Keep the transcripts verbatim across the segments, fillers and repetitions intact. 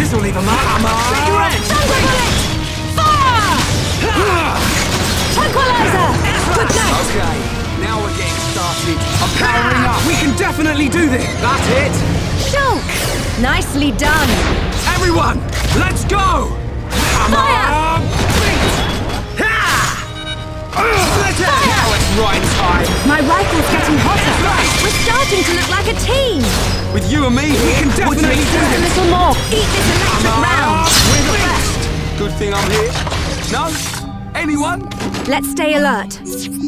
This'll leave a mark. Come on! Get ready! Thunder bullet! Fire! Tranquilizer! Good night! Okay, now we're getting started. I'm powering up. We can definitely do this. That's it. Shulk! Nicely done. Everyone, let's go! Come Fire! on! Ha! Split it! Now it's right time. My rifle's getting hotter. We're starting to look like a team. With you and me, we can definitely do Just a this. little more. Eat this electric round. We're the best. Good thing I'm here. No? Anyone? Let's stay alert.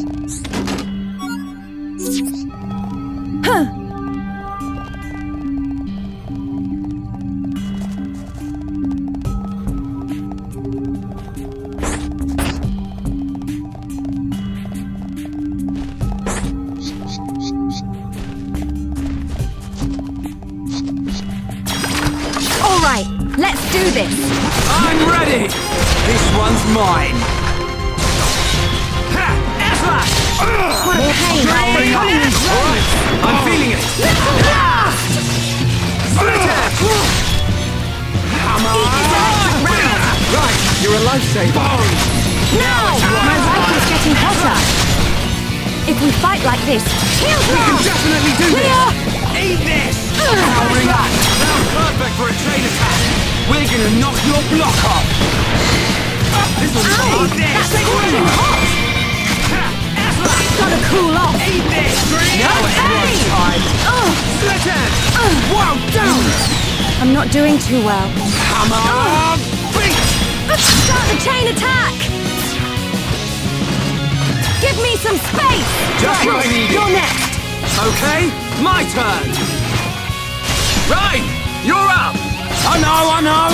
Huh. All right, let's do this. I'm ready. This one's mine. Ha! Slash! What a pain. They're coming in Right, I'm feeling it. Little blast! Split it! Come on! Right, you're a lifesaver. Now! My rifle's getting hotter. If we fight like this, shield We can blast! definitely do Clear! this. Eat this. Powering up. Sounds perfect for a chain attack. We're gonna knock your block off. This'll Ow! eat this. That's scorching hot! Gotta cool off. Eat this. Now it's Hey! right time. Oh, Split it. Wow, down. I'm not doing too well. Come on. Beat. Start the chain attack! Give me some space! Just what I needed. You're next! Okay, my turn. Right, you're up. I know, I know.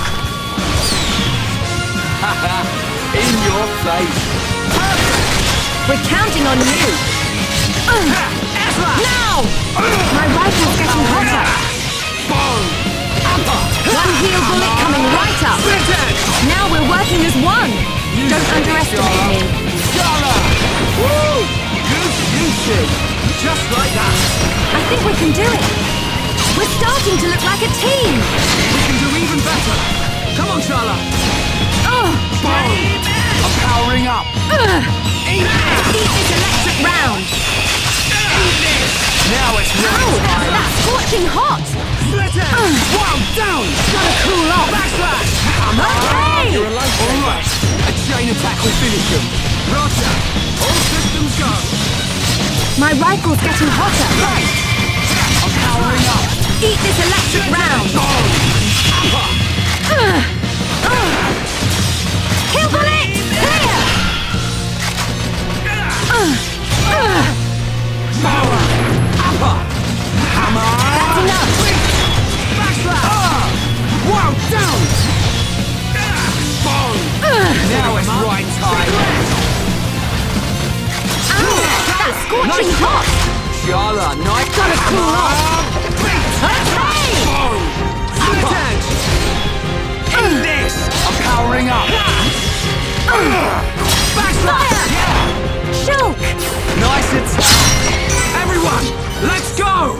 In your face. We're counting on you! Uh, now! My rifle's getting hotter! Boom. One heal bullet coming right up! Split it. Now we're working as one! You Don't see, underestimate me! Sharla. Woo! Good juicy. Just like that. I think we can do it! We're starting to look like a team! We can do even better. Come on, Sharla. Oh! Boom. I'm powering up. Uh, Eat this. eat this electric round! Eat this. Now it's Ow! right time. That's scorching hot! Split it. Wow, down. Gotta cool off! Backslash. Come on. Okay! You're a lifesaver. All right. A chain attack will finish him. Roger. All systems go. My rifle's getting hotter! Right. I'm powering up. Eat this electric round! Uh, uh. Kill bullet! Clear! Uh, uh. Power. Upper. Hammer. That's enough! Backslash. Uh. Wow, down. Boom. Uh. Now it's right time. Ow! That's scorching Nice hot! Sharla, nice. Gotta cool off! Okay! Boom. Split edge. In this. I'm powering up. Backslash. Fire! Yeah. Shulk! Nice attack. Everyone, let's go.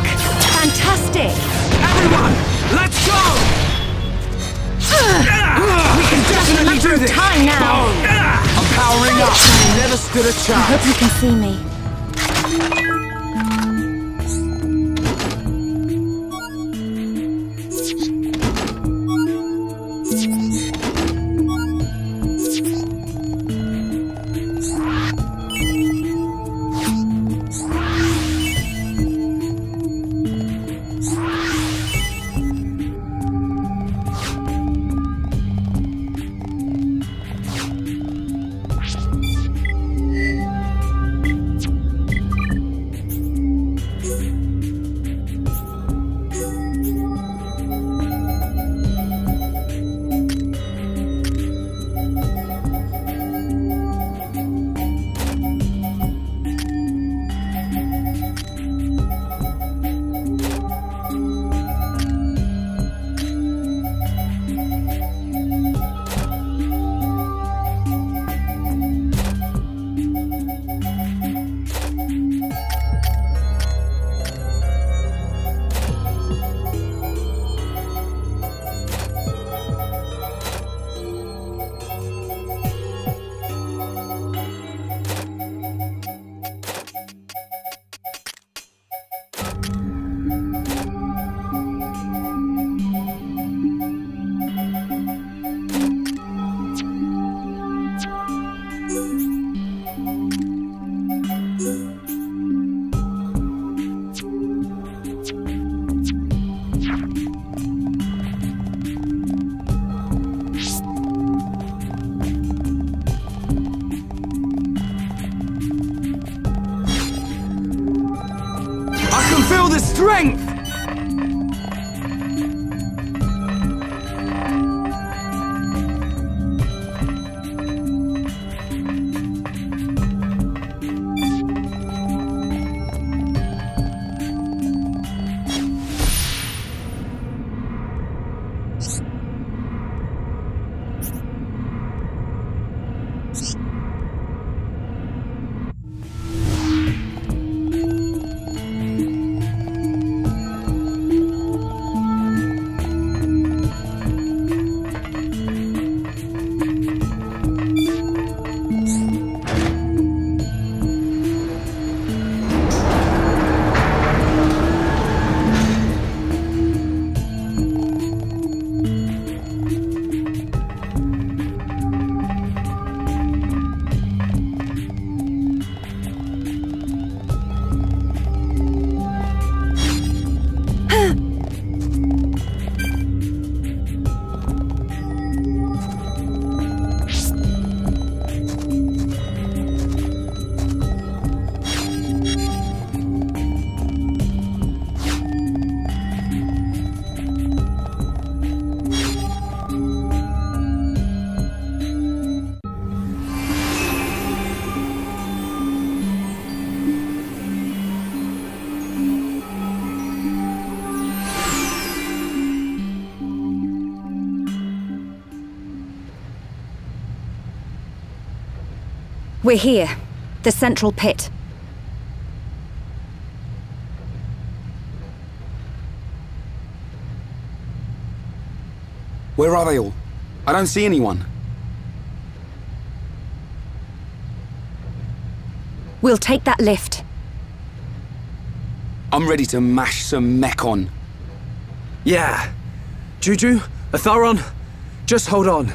Fantastic! Everyone, let's go! We can definitely do this! Time now! I'm powering up. Never stood a I hope chance. you can see me. Feel the strength! We're here. The central pit. Where are they all? I don't see anyone. We'll take that lift. I'm ready to mash some mech on. Yeah. Juju, Atharon, just hold on.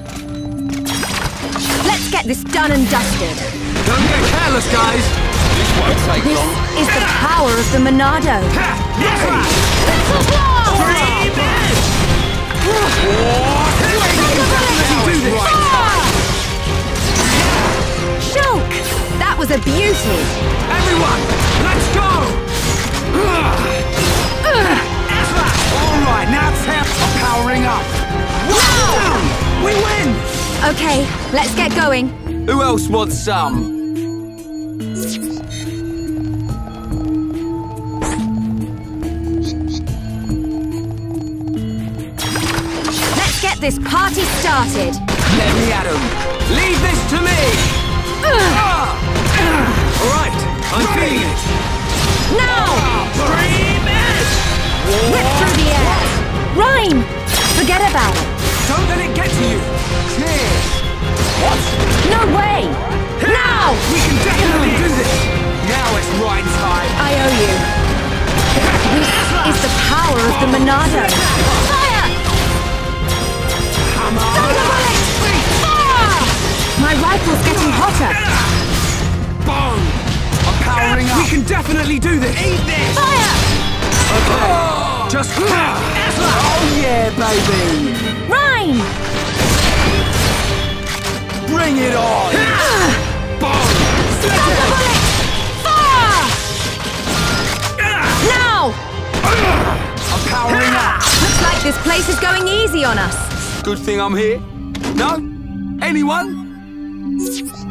Get this done and dusted. Don't get careless, guys! won't take This long. is the power of the Monado. Shulk! That was a beauty. Everyone, let's go! All right, now tap. I'm powering up. We win! Okay, let's get going. Who else wants some? Let's get this party started. Let me at 'em. Leave this to me. All right, I'm feeling it. Now! Dream it. Whip through the air. Rhyme! Forget about it. Don't let it get to you. Cheers. What? No way! Now! We can definitely do this. Now it's right time. I owe you. This is the power of the Monado. Fire! Come on. Thunderbolt! Fire! My rifle's getting hotter. Boom. I'm powering up. We can definitely do this. Eat this. Fire! Okay, just... Oh yeah, baby. Rhyme! Bring it on. Boom. Thunderbolt! Fire! Now! I'm powering up. Looks like this place is going easy on us. Good thing I'm here. No? Anyone?